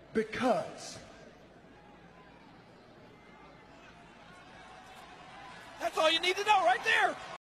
Because. That's all you need to know right there.